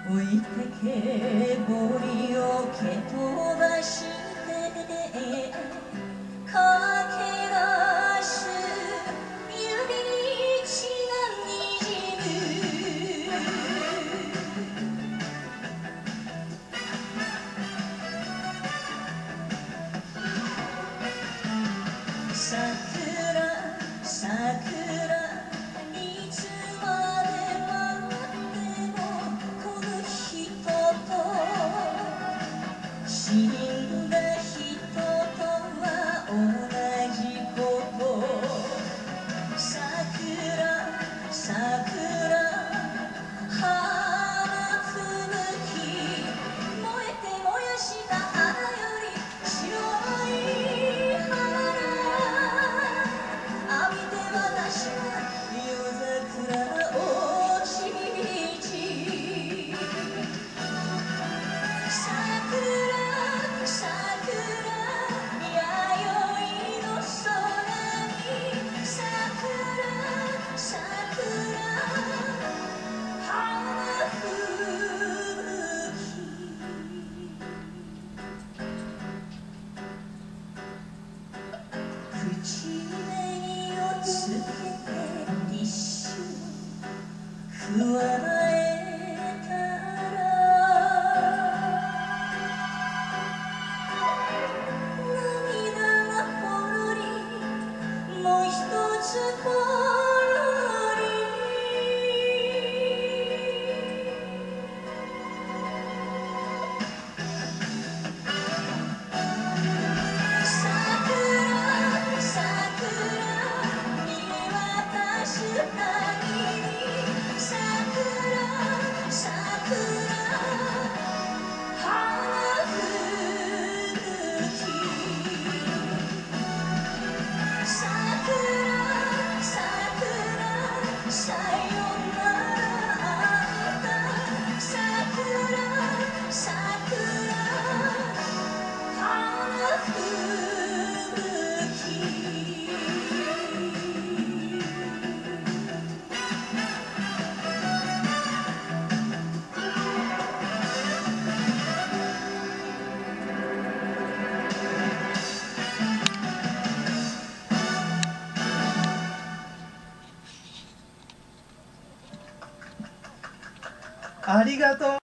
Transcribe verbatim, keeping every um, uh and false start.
置いてけぼりを蹴飛ばして駆け出す指に血がにじむ桜桜いつまで待ってもこの人と死んだ人とは同じこと桜桜花吹雪燃えて燃やした花より白い花浴びて私は夜桜をちびち桜桜弥生の空に桜桜花吹雪口紅をつけて一瞬加えたら涙がほろりもう一つほろり桜桜見渡す限り桜桜花吹雪桜桜さよならあんた桜桜花吹雪ありがとう。